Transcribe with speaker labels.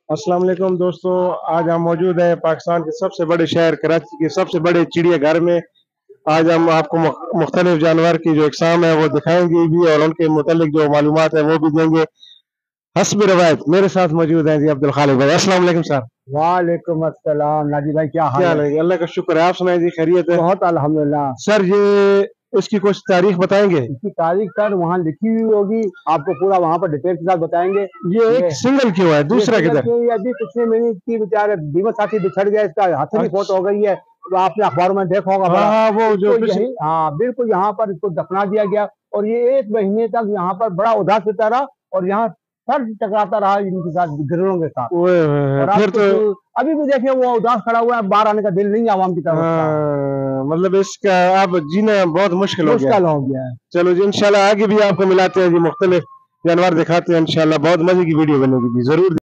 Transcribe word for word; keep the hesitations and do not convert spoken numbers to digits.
Speaker 1: अस्सलाम वालेकुम दोस्तों, आज हम मौजूद हैं पाकिस्तान के सबसे बड़े शहर कराची के सबसे बड़े चिड़ियाघर में। आज हम आपको मुख्तलिफ जानवर की जो इकसाम है वो दिखाएंगे भी और उनके मुतालिक जो मालूमात है वो भी देंगे। हस्ब रवायत मेरे साथ मौजूद हैं जी अब्दुल खालिक भाई। अस्सलाम वालेकुम सर।
Speaker 2: वालेकुम अस्सलाम नाजी भाई, क्या हाल
Speaker 1: क्या
Speaker 2: है?
Speaker 1: है? अल्लाह का शुक्र है, आप सुनाए जी, खैरियत है?
Speaker 2: बहुत अल्हम्दुलिल्लाह।
Speaker 1: सर ये इसकी कुछ तारीख बताएंगे?
Speaker 2: इसकी तारीख सर वहाँ लिखी हुई होगी, आपको पूरा वहाँ पर डिटेल के साथ बताएंगे।
Speaker 1: ये एक सिंगल क्यों है, दूसरा किधर?
Speaker 2: अभी पिछले महीने की बेचारे बीमा साथी बिछड़ गया, इसका हथनी फौत हो गई है, तो आपने अखबारों में देखा होगा बड़ा।
Speaker 1: हाँ, वो जो
Speaker 2: यही हाँ बिल्कुल यहाँ पर इसको दफना दिया गया और ये एक महीने तक यहाँ पर बड़ा उदास होता रहा और यहाँ सर टकराता रहा इनके साथ, गिरों के साथ। और फिर तो अभी भी देखिए वो उदास खड़ा हुआ है, बाहर आने का दिल नहीं आवाम की तरफ।
Speaker 1: मतलब इसका अब जीना बहुत मुश्किल हो गया
Speaker 2: मुश्किल हो गया है।
Speaker 1: चलो जी, इंशाल्लाह आगे भी आपको मिलाते हैं जी, मुख्तलिफ जानवर दिखाते हैं इंशाल्लाह। बहुत मजे की वीडियो बनेगी जी, जरूर।